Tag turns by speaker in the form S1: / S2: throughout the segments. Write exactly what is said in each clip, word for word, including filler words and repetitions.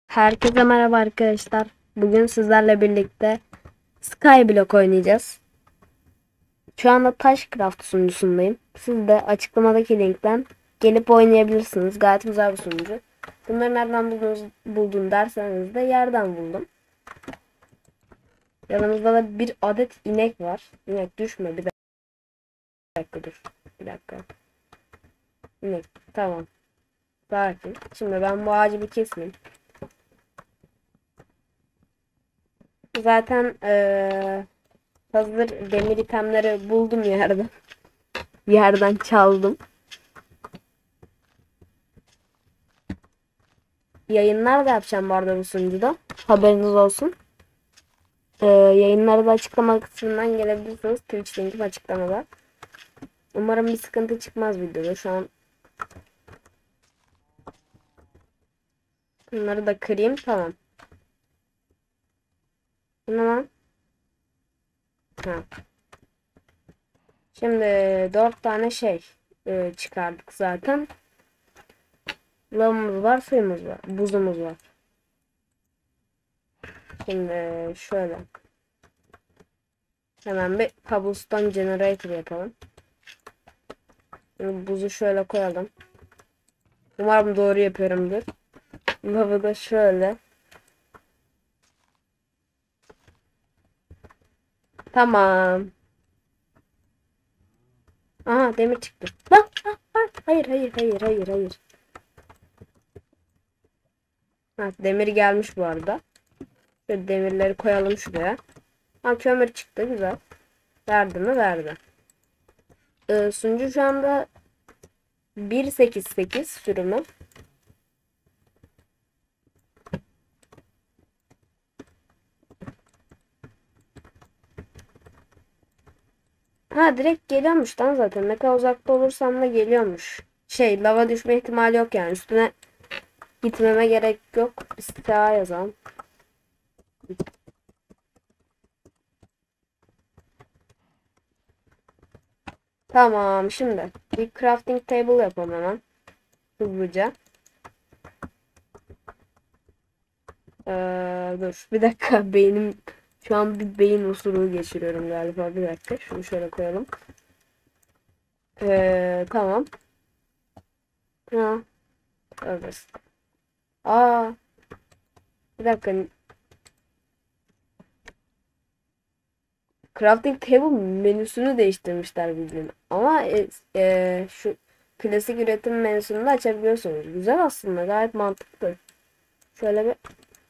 S1: Herkese merhaba arkadaşlar. Bugün sizlerle birlikte Skyblock oynayacağız. Şu anda Taşcraft sunucusundayım. Siz de açıklamadaki linkten gelip oynayabilirsiniz. Gayet güzel bir sunucu. Bunları nereden buldunuz, buldun derseniz de yerden buldum. Yanımızda da bir adet inek var. İnek düşme, bir dakika dur. Bir dakika. İnek, tamam. Sakin. Şimdi ben bu ağacı bir keseyim. Zaten ee, hazır demir itemleri buldum yerden. Yerden çaldım. Yayınlar da yapacağım bu arada bu sunucuda. Haberiniz olsun. Ee, yayınları da açıklama kısmından gelebilirsiniz. Twitch linkim açıklamada. Umarım bir sıkıntı çıkmaz videoda. Şu an bunları da kırayım. Tamam. Bu ne lan? Ha. Şimdi dört tane şey e, çıkardık zaten. Lavımız var, suyumuz var, buzumuz var. Şimdi şöyle. Hemen bir cobblestone generator yapalım. Şimdi buzu şöyle koyalım. Umarım doğru yapıyorumdur. Lavı da şöyle. Tamam. Aha demir çıktı. Lan, ah, ah. Hayır hayır hayır hayır hayır. Ha, demir gelmiş bu arada. Şöyle demirleri koyalım şuraya. Ha, kömür çıktı, güzel. Verdi mi? Verdi. Ee, sunucu şu anda bir nokta sekiz sekiz sürümü. Ha, direkt geliyormuş lan zaten. Ne kadar uzakta olursam da geliyormuş. Şey, lava düşme ihtimali yok yani. Üstüne gitmeme gerek yok. İstiha yazalım. Tamam, şimdi bir crafting table yapalım hemen. Hızlıca. Ee, dur bir dakika, beynim şu an bir beyin osuruğu geçiriyorum galiba. Bir dakika, şunu şöyle koyalım. Ee, tamam. Ha, evet. Aa, bir dakika. Crafting table menüsünü değiştirmişler bildiğin. Ama e, e, şu klasik üretim menüsünü de açabiliyorsunuz. Güzel aslında, gayet mantıklı. Şöyle bir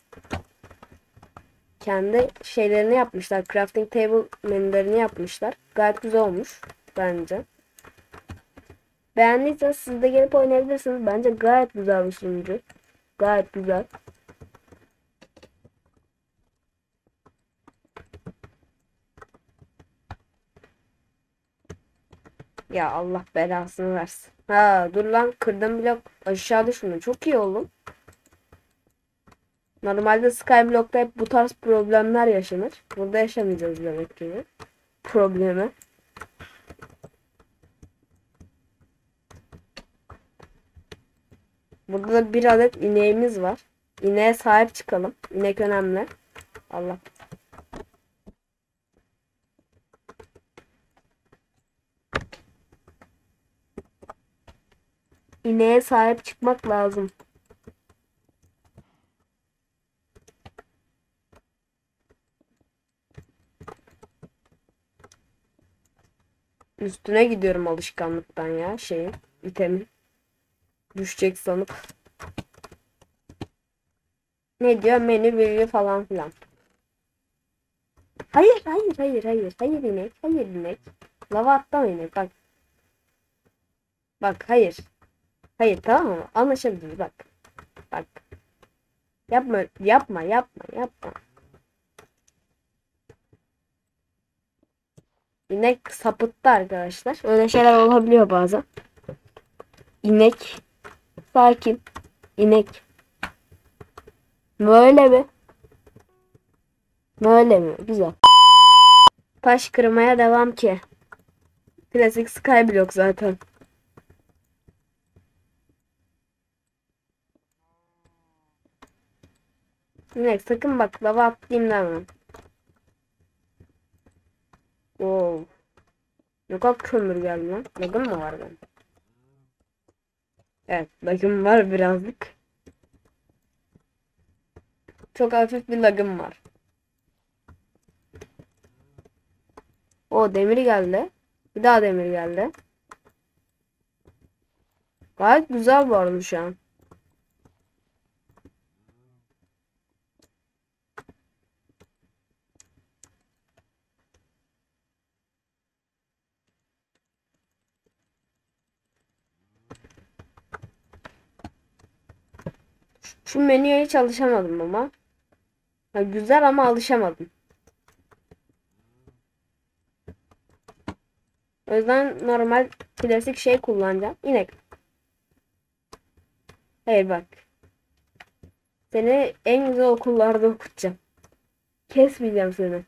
S1: kendi şeylerini yapmışlar. Crafting table menülerini yapmışlar. Gayet güzel olmuş bence. Beğendiyseniz siz de gelip oynayabilirsiniz. Bence gayet güzel bir sunucu. Gayet güzel. Ya Allah belasını versin. Ha dur lan, kırdım blok aşağı düşmüyor. Çok iyi oğlum. Normalde Skyblock'ta hep bu tarz problemler yaşanır. Burada yaşamayacağız demek ki. Problemi. Burada da bir adet ineğimiz var. İneğe sahip çıkalım. İnek önemli. Allah. İneğe sahip çıkmak lazım. Üstüne gidiyorum alışkanlıktan ya şeyi. İtemi. Düşecek sanıp. Ne diyor? Menü bilgi falan filan. Hayır hayır hayır hayır. Hayır inek. Hayır inek. Lava atlama inek. Bak. Bak hayır. Hayır, tamam mı? Anlaşabiliriz bak. Bak. Yapma yapma yapma yapma. İnek sapıttı arkadaşlar. Öyle şeyler olabiliyor bazen. İnek. Sakin. İnek. Böyle mi? Böyle mi? Güzel. Taş kırmaya devam ki. Klasik Skyblock zaten. İnek sakın bak lava atlayayım deme. Oo. Ne kadar kömür geldi lan. Lagım mı var benim? Evet lagım var birazcık. Çok hafif bir lagım var. O demir geldi. Bir daha demir geldi. Gayet güzel bu arada şu an. Şu menüye hiç alışamadım ama. Ha, güzel ama alışamadım. O yüzden normal klasik şey kullanacağım. İnek. Hayır bak. Seni en güzel okullarda okutacağım. Kesmeyeceğim seni.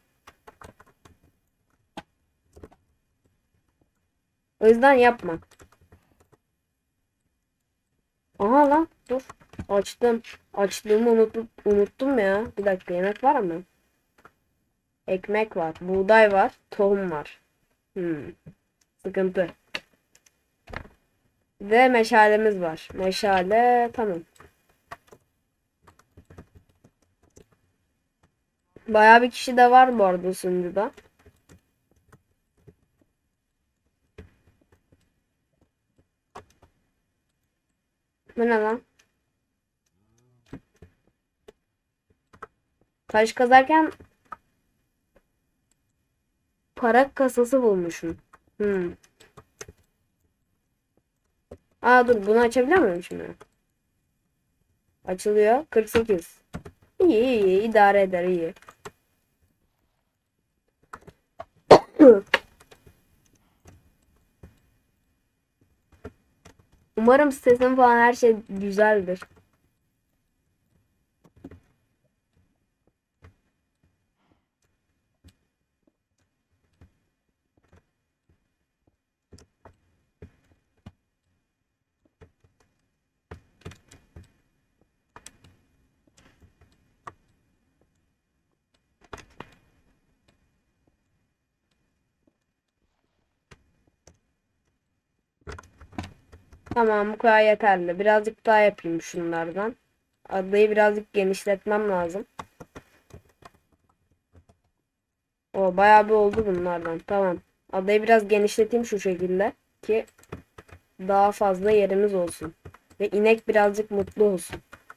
S1: O yüzden yapma. Aha lan dur. Açtım. Açlığımı unuttum, unuttum ya. Bir dakika yemek var mı? Ekmek var. Buğday var. Tohum var. Hmm, sıkıntı. Ve meşalemiz var. Meşale tamam. Bayağı bir kişi de var bu arada sunucuda. Bu ne lan? Taş kazarken para kasası bulmuşum. Hmm. Aa dur bunu açabiliyor muyum şimdi? Açılıyor. kırk sekiz. İyi iyi iyi idare eder iyi. Umarım sesim falan her şey güzeldir. Tamam bu kadar yeterli. Birazcık daha yapayım şunlardan. Adayı birazcık genişletmem lazım. O bayağı bir oldu bunlardan. Tamam. Adayı biraz genişleteyim şu şekilde ki daha fazla yerimiz olsun. Ve inek birazcık mutlu olsun.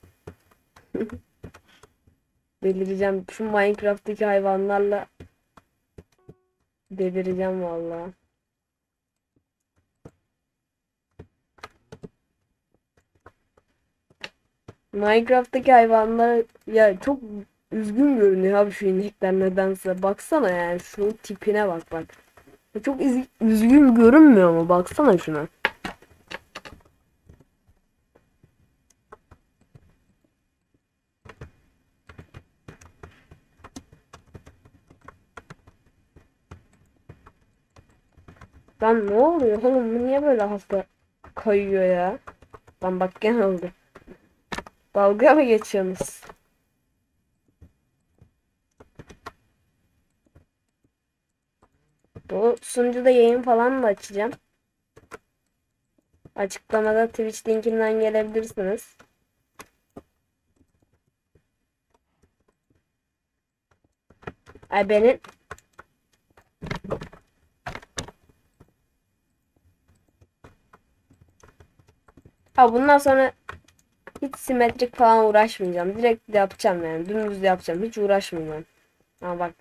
S1: Delireceğim. Şu Minecraft'taki hayvanlarla delireceğim vallahi. Minecraft'taki hayvanlar ya çok üzgün görünüyor abi şu inekler nedense. Baksana yani şu tipine bak bak. Çok iz- üzgün görünmüyor mu? Baksana şuna. Lan ne oluyor oğlum? Bu niye böyle hasta kayıyor ya? Lan bak gene oldu. Dalga mı geçiyorsunuz? Bu sunucuda yayın falan da açacağım. Açıklamada Twitch linkinden gelebilirsiniz. Ay benim ha bundan sonra hiç simetrik falan uğraşmayacağım. Direkt yapacağım yani. Dümdüz yapacağım. Hiç uğraşmayacağım. Ha bak.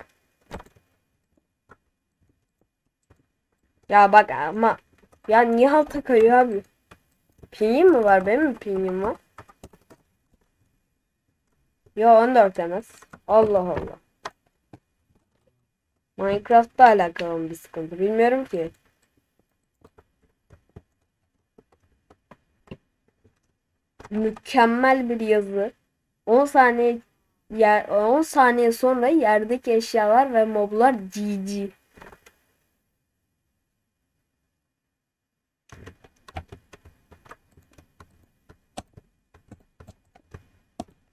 S1: Ya bak ama ya niye halta kayıyor abi? Pinyim mi var? Benim mi pinyim var? Yo on dört demez. Allah Allah. Minecraft'la alakalı bir sıkıntı. Bilmiyorum ki. Mükemmel bir yazı. on saniye yer on saniye sonra yerdeki eşyalar ve moblar G G.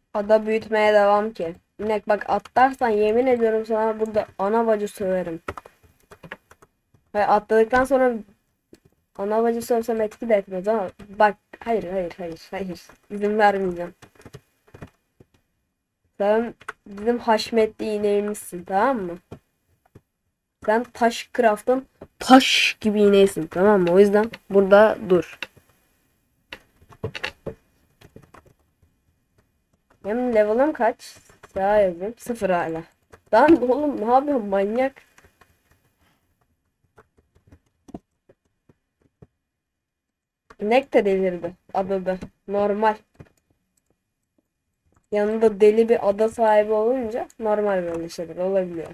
S1: Ada büyütmeye devam ki. İnek bak atlarsan yemin ediyorum sana burada ana bacı söverim. Ve atladıktan sonra ana bacı sövsem etki de etmez ama bak hayır hayır hayır hayır izin vermeyeceğim. Sen bizim haşmetli ineğimizsin, tamam mı? Sen taş craft'ın taş gibi ineğisin, tamam mı? O yüzden burada dur. Benim level'ım kaç? Daha yazayım. Sıfır hala. Lan oğlum ne yapıyorsun manyak? İnek de delirdi. Adada. Normal. Yanında deli bir ada sahibi olunca normal böyle şeyler olabiliyor.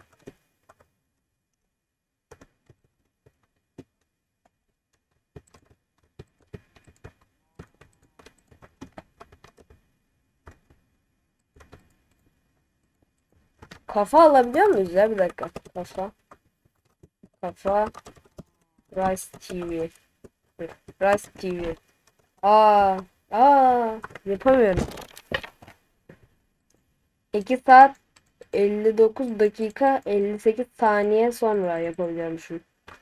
S1: Kafa alabiliyor muyuz ya? Bir dakika. Kafa. Kafa. Rice T V. Dur. Rice T V. Aa. Aa. Yapamıyorum. iki saat elli dokuz dakika elli sekiz saniye sonra yapabiliyormuşum.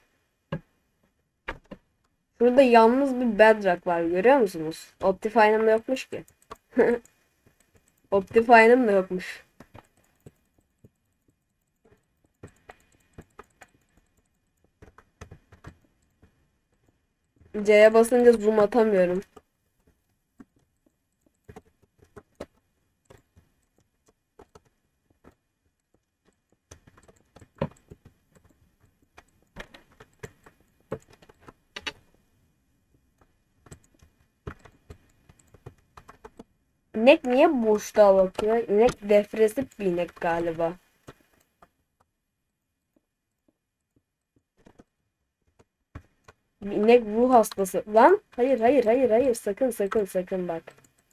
S1: Burada yalnız bir bedrock var, görüyor musunuz? Optifine'ım da yokmuş ki. Optifine'ım da yokmuş. C'ye basınca zoom atamıyorum. İnek niye boşluğa bakıyor? İnek depresif bir inek galiba. İnek ruh hastası. Lan hayır hayır hayır hayır sakın sakın sakın bak.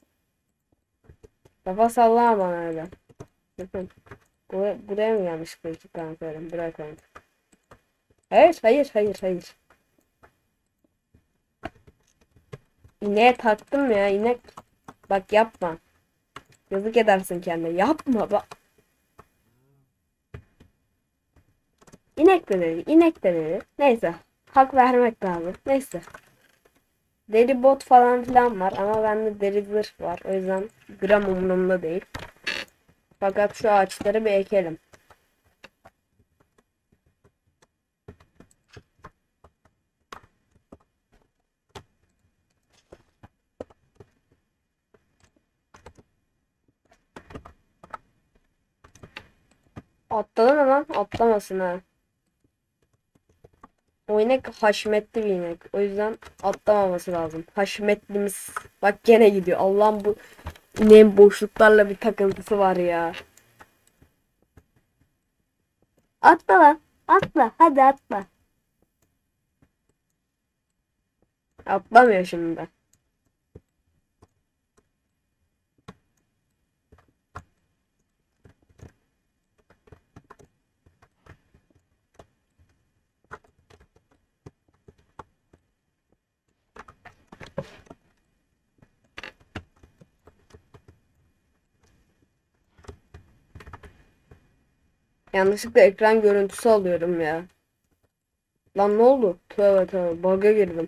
S1: Kafa sallama bana öyle. Sakın. Buraya, buraya mı yanlışlıkla iki tane koyarım? Buraya koyayım. Hayır hayır hayır hayır. İneğe taktım ya inek. Bak yapma. Yazık edersin kendine. Yapma bak. İnek de dedi. İnek de dedi. Neyse. Hak vermek lazım. Neyse. Deri bot falan filan var ama bende deri zırh var. O yüzden gram umurumda değil. Fakat şu ağaçları bir ekelim. Atladı mı lan? Atlamasın ha. O inek haşmetli bir inek. O yüzden atlamaması lazım. Haşmetlimiz. Bak gene gidiyor. Allah'ım bu ineğin boşluklarla bir takıntısı var ya. Atla lan. Atla. Hadi atla. Atlamıyor şimdi. Yanlışlıkla ekran görüntüsü alıyorum ya. Lan ne oldu? Tövbe tövbe. Bug'a girdim.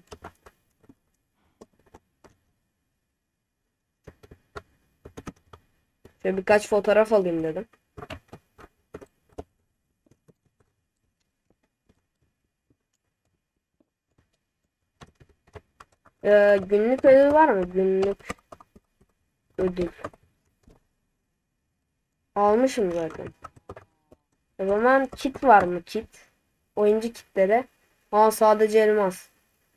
S1: Şöyle birkaç fotoğraf alayım dedim. Ee, günlük ödül var mı? Günlük ödül. Almışım zaten. O zaman kit var mı kit? Oyuncu kitleri. Aa sadece elmas.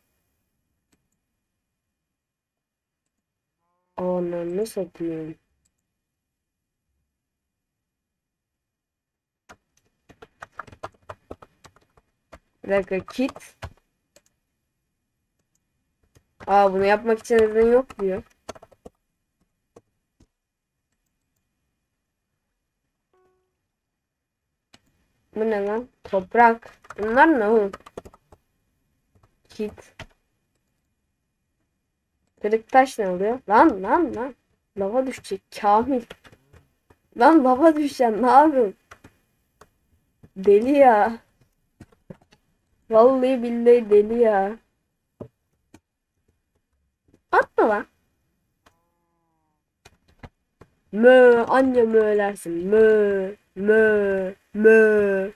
S1: Ananı satayım. Bir dakika kit. Aa bunu yapmak için izin yok diyor. Bu ne lan? Toprak. Bunlar ne oğlum? Kit. Kırık taş ne oluyor? Lan lan lan. Lava düşecek. Kamil. Lan baba düşen ne yapıyorsun? Deli ya. Vallahi billahi deli ya. Atma lan. Mö anne mölersin. Mö mö mö.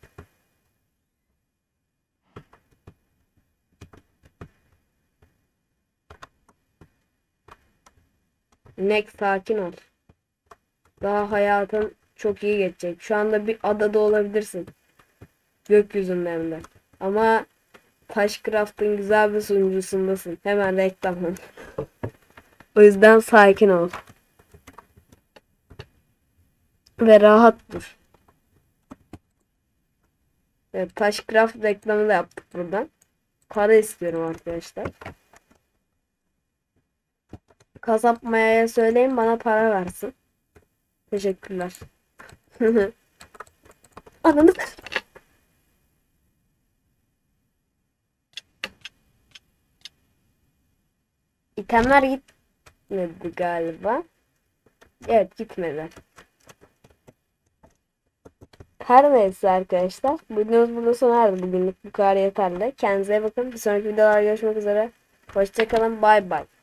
S1: Next sakin ol. Daha hayatın çok iyi geçecek. Şu anda bir adada olabilirsin. Gökyüzünde hem de. Ama Taşcraft'ın güzel bir sunucusundasın. Hemen reklam. O yüzden sakin ol. Ve rahat dur. Evet, Taşcraft reklamı da yaptık buradan. Para istiyorum arkadaşlar. Kasap Maya'ya söyleyin bana para versin. Teşekkürler. Ananı İtemler gitmedi galiba. Evet gitmedi. Her neyse arkadaşlar. Videomuz burada sona erdi. Bugünlük bu kadar yeterli. Kendinize iyi bakın. Bir sonraki videolarda görüşmek üzere. Hoşçakalın. Bay bay.